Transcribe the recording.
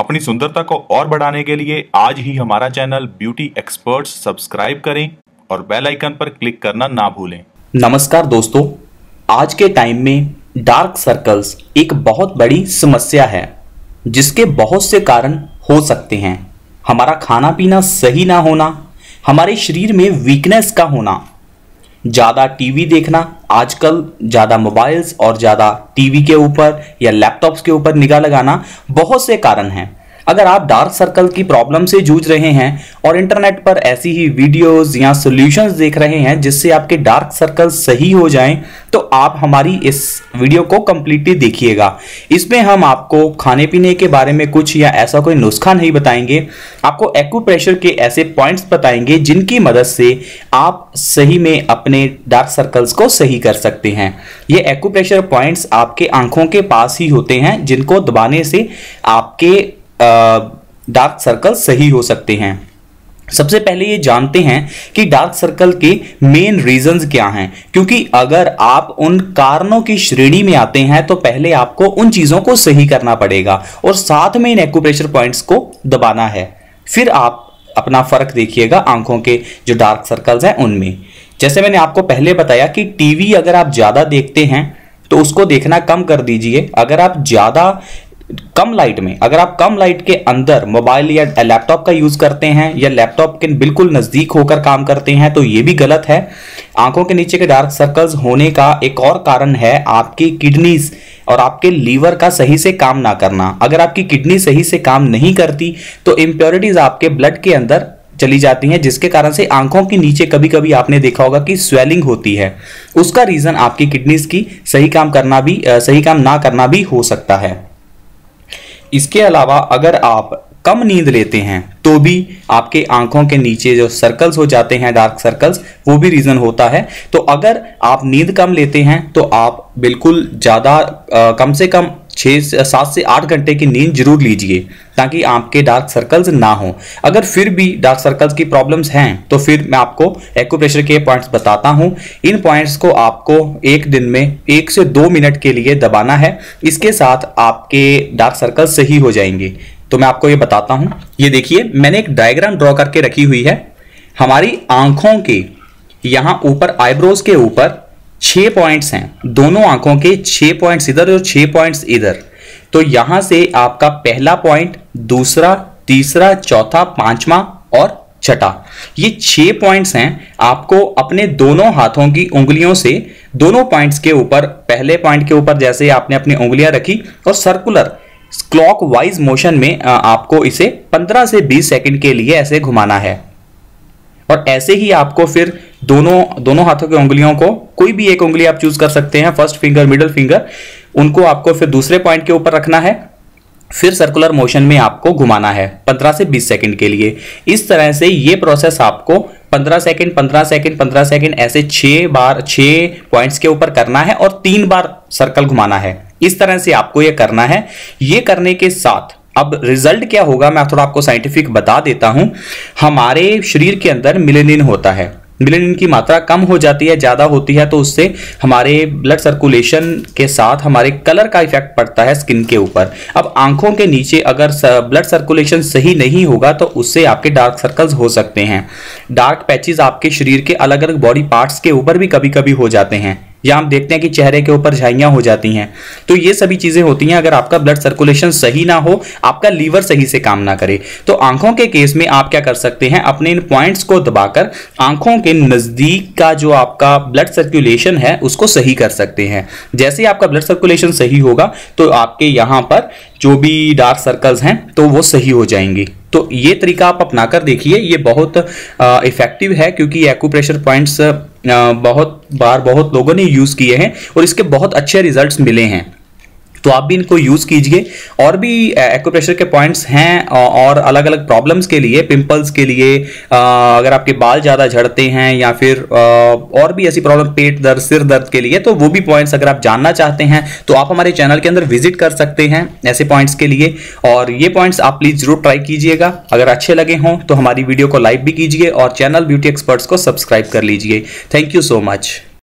अपनी सुंदरता को और बढ़ाने के लिए आज ही हमारा चैनल ब्यूटी एक्सपर्ट्स सब्सक्राइब करें और बेल आइकन पर क्लिक करना ना भूलें। नमस्कार दोस्तों, आज के टाइम में डार्क सर्कल्स एक बहुत बड़ी समस्या है जिसके बहुत से कारण हो सकते हैं। हमारा खाना पीना सही ना होना, हमारे शरीर में वीकनेस का होना, ज़्यादा टीवी देखना, आजकल ज़्यादा मोबाइल्स और ज़्यादा टीवी के ऊपर या लैपटॉप्स के ऊपर निगाह लगाना, बहुत से कारण हैं। अगर आप डार्क सर्कल की प्रॉब्लम से जूझ रहे हैं और इंटरनेट पर ऐसी ही वीडियोस या सॉल्यूशंस देख रहे हैं जिससे आपके डार्क सर्कल सही हो जाएं, तो आप हमारी इस वीडियो को कंप्लीटली देखिएगा। इसमें हम आपको खाने पीने के बारे में कुछ या ऐसा कोई नुस्खा नहीं बताएंगे, आपको एक्यूप्रेशर के ऐसे पॉइंट्स बताएंगे जिनकी मदद से आप सही में अपने डार्क सर्कल्स को सही कर सकते हैं। ये एक्यूप्रेशर पॉइंट्स आपके आंखों के पास ही होते हैं जिनको दबाने से आपके डार्क सर्कल सही हो सकते हैं। सबसे पहले ये जानते हैं कि डार्क सर्कल के मेन रीजंस क्या हैं, क्योंकि अगर आप उन कारणों की श्रेणी में आते हैं तो पहले आपको उन चीजों को सही करना पड़ेगा और साथ में इन एक्यूप्रेशर पॉइंट्स को दबाना है। फिर आप अपना फर्क देखिएगा आंखों के जो डार्क सर्कल्स हैं उनमें। जैसे मैंने आपको पहले बताया कि टीवी अगर आप ज्यादा देखते हैं तो उसको देखना कम कर दीजिए। अगर आप कम लाइट के अंदर मोबाइल या लैपटॉप का यूज करते हैं या लैपटॉप के बिल्कुल नजदीक होकर काम करते हैं तो ये भी गलत है। आंखों के नीचे के डार्क सर्कल्स होने का एक और कारण है आपकी किडनीज और आपके लीवर का सही से काम ना करना। अगर आपकी किडनी सही से काम नहीं करती तो इम्प्योरिटीज आपके ब्लड के अंदर चली जाती हैं, जिसके कारण से आंखों के नीचे कभी कभी आपने देखा होगा कि स्वेलिंग होती है। उसका रीजन आपकी किडनीज की सही काम ना करना भी हो सकता है। इसके अलावा अगर आप कम नींद लेते हैं तो भी आपके आंखों के नीचे जो सर्कल्स हो जाते हैं डार्क सर्कल्स, वो भी रीजन होता है। तो अगर आप नींद कम लेते हैं तो आप बिल्कुल ज़्यादा कम से कम 7 से 8 घंटे की नींद जरूर लीजिए ताकि आपके डार्क सर्कल्स ना हो। अगर फिर भी डार्क सर्कल्स की प्रॉब्लम्स हैं तो फिर मैं आपको एक्यूप्रेशर के पॉइंट्स बताता हूं। इन पॉइंट्स को आपको एक दिन में 1 से 2 मिनट के लिए दबाना है। इसके साथ आपके डार्क सर्कल्स सही हो जाएंगे। तो मैं आपको ये बताता हूं। ये देखिए, मैंने एक डायग्राम ड्रॉ करके रखी हुई है। हमारी आंखों के यहां ऊपर आईब्रोज के ऊपर 6 पॉइंट्स हैं, दोनों आंखों के 6 पॉइंट्स इधर और 6 पॉइंट्स इधर। तो यहां से आपका पहला पॉइंट, दूसरा, तीसरा, चौथा, पांचवा और छठा, ये 6 पॉइंट्स हैं। आपको अपने दोनों हाथों की उंगलियों से दोनों पॉइंट्स के ऊपर, पहले पॉइंट के ऊपर जैसे आपने अपनी उंगलियां रखी और सर्कुलर क्लॉकवाइज मोशन में आपको इसे 15 से 20 सेकंड के लिए ऐसे घुमाना है। और ऐसे ही आपको फिर दोनों हाथों की उंगलियों को, कोई भी एक उंगली आप चूज कर सकते हैं, फर्स्ट फिंगर, मिडिल फिंगर, उनको आपको फिर दूसरे पॉइंट के ऊपर रखना है। फिर सर्कुलर मोशन में आपको घुमाना है 15 से 20 सेकंड के लिए। इस तरह से ये प्रोसेस आपको 15 सेकंड, 15 सेकंड, 15 सेकंड ऐसे 6 बार 6 पॉइंट्स के ऊपर करना है और 3 बार सर्कल घुमाना है। इस तरह से आपको ये करना है। ये करने के साथ अब रिजल्ट क्या होगा मैं थोड़ा आपको साइंटिफिक बता देता हूं। हमारे शरीर के अंदर मेलेनिन होता है। मेलेनिन की मात्रा कम हो जाती है, ज्यादा होती है, तो उससे हमारे ब्लड सर्कुलेशन के साथ हमारे कलर का इफेक्ट पड़ता है स्किन के ऊपर। अब आंखों के नीचे अगर ब्लड सर्कुलेशन सही नहीं होगा तो उससे आपके डार्क सर्कल्स हो सकते हैं। डार्क पैचेस आपके शरीर के अलग अलग बॉडी पार्ट्स के ऊपर भी कभी कभी हो जाते हैं, या हम देखते हैं कि चेहरे के ऊपर झाइयां हो जाती हैं। तो ये सभी चीजें होती हैं अगर आपका ब्लड सर्कुलेशन सही ना हो, आपका लीवर सही से काम ना करे। तो आंखों के केस में आप क्या कर सकते हैं, अपने इन पॉइंट्स को दबाकर आंखों के नजदीक का जो आपका ब्लड सर्कुलेशन है उसको सही कर सकते हैं। जैसे ही आपका ब्लड सर्कुलेशन सही होगा तो आपके यहां पर जो भी डार्क सर्कल्स हैं तो वो सही हो जाएंगे। तो ये तरीका आप अपना कर देखिए, ये बहुत इफेक्टिव है क्योंकि एक्यूप्रेशर पॉइंट्स बहुत लोगों ने यूज किए हैं और इसके बहुत अच्छे रिजल्ट्स मिले हैं। तो आप भी इनको यूज कीजिए। और भी एक्यूप्रेशर के पॉइंट्स हैं और अलग अलग प्रॉब्लम्स के लिए, पिंपल्स के लिए, अगर आपके बाल ज़्यादा झड़ते हैं या फिर और भी ऐसी प्रॉब्लम, पेट दर्द, सिर दर्द के लिए, तो वो भी पॉइंट्स अगर आप जानना चाहते हैं तो आप हमारे चैनल के अंदर विजिट कर सकते हैं ऐसे पॉइंट्स के लिए। और ये पॉइंट्स आप प्लीज़ जरूर ट्राई कीजिएगा। अगर अच्छे लगे हों तो हमारी वीडियो को लाइक भी कीजिए और चैनल ब्यूटी एक्सपर्ट्स को सब्सक्राइब कर लीजिए। Thank you so much.